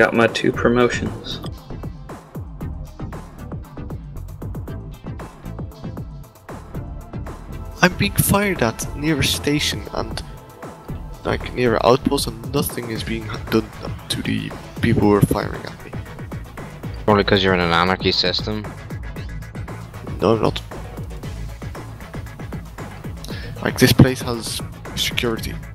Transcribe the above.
Got my 2 promotions. I'm being fired at near a station and like near an outpost, and nothing is being done to the people who are firing at me. Only because you're in an anarchy system. No, not. Like this place has security.